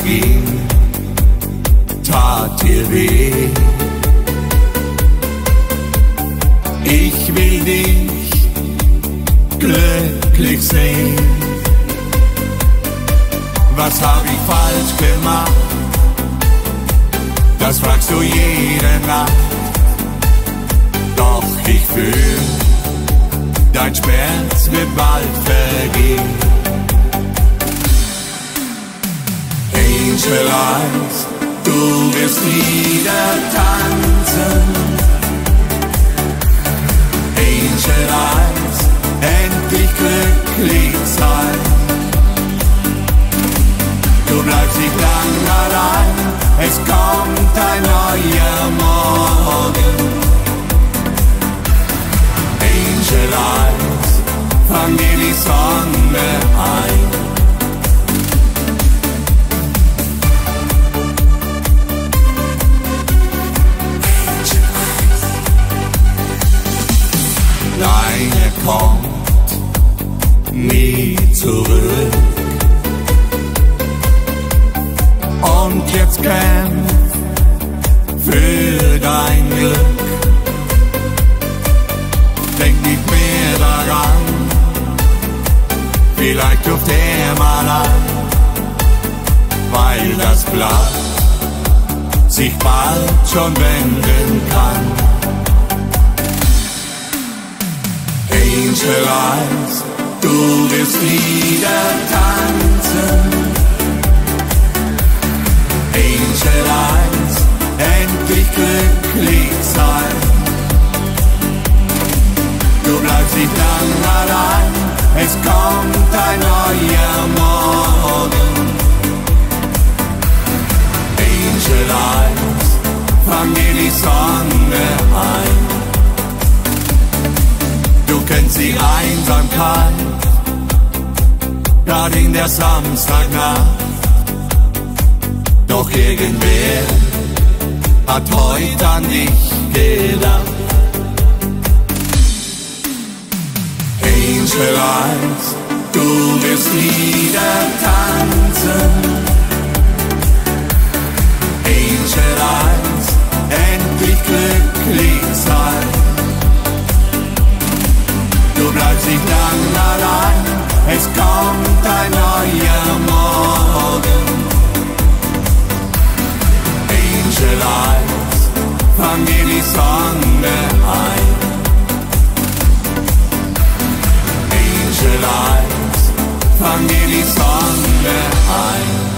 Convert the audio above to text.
verging, tat dir weh. Ich will dich glücklich sehen. Was hab ich falsch gemacht? Das fragst du jede Nacht. Doch ich fühl, dein Schmerz wird bald vergehen. Angel Eyes, du wirst wieder tanzen. Angel Eyes, endlich glücklich sein. Du bleibst nicht lang allein, es kommt ein neuer Morgen. Angel Eyes, fang dir die Sonne ein. Deine kommt nie zurück. Und jetzt kämpf für dein Glück. Denk nicht mehr daran, vielleicht ruft er mal an, weil das Blatt sich bald schon wenden kann. Angel Eyes, du wirst wieder tanzen. Angel Eyes, endlich glücklich sein. Du bleibst nicht lang allein, es kommt ein neuer Morgen. Angel Eyes, fang dir die Sonne ein. Du kennst die Einsamkeit, gerade in der Samstagnacht. Doch irgendwer hat heute an dich gedacht. Angel Eyes, du wirst wieder tanzen. Angel Eyes, endlich glücklich sein. Du bleibst nicht lang allein, es kommt ein neuer Morgen. Angel Eyes, fang dir die Sonne ein. Angel Eyes, fang dir die Sonne ein.